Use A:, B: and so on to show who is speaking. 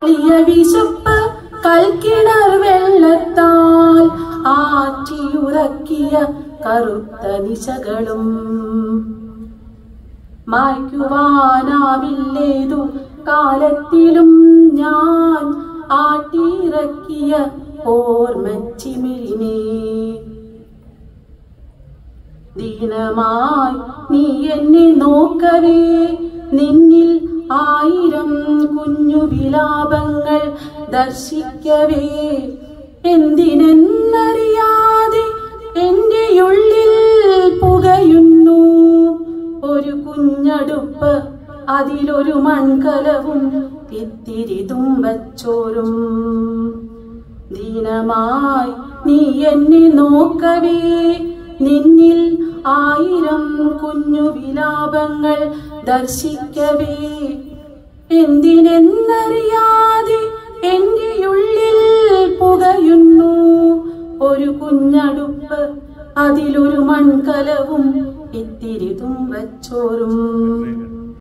A: വിശപ്പ് കൽക്കിണർ വെള്ളത്താൽ ആറ്റിയുറക്കിയ കറുത്ത നിശകളും മായ്ക്കുവാനാവില്ലേതു കാലത്തിലും ഞാൻ ആട്ടിയിറക്കിയ ഓർമ്മച്ചിമിഴിനെ. ദീനമായി നീ എന്നെ നോക്കവേ, നിന്നിൽ ആയിരം കുഞ്ഞു വിലാപങ്ങൾ ദർശിക്കവേ, എന്തിനെന്നറിയാതെ എന്റെ ഉള്ളിൽ പുകയുന്നു ഒരു കുഞ്ഞടുപ്പ്, അതിലൊരു മൺകലവും ഇത്തിരി തുമ്പച്ചോറും. ദീനമായി നീ എന്നെ നോക്കവേ, നിന്നിൽ ആയിരം കുഞ്ഞു വിലാപങ്ങൾ ദർശിക്കവേ, എന്തിനെന്നറിയാതെ എന്റെ ഉള്ളിൽ പുകയുന്നു ഒരു കുഞ്ഞടുപ്പ്, അതിലൊരു മൺകലവും ഇത്തിരി തുമ്പച്ചോറും.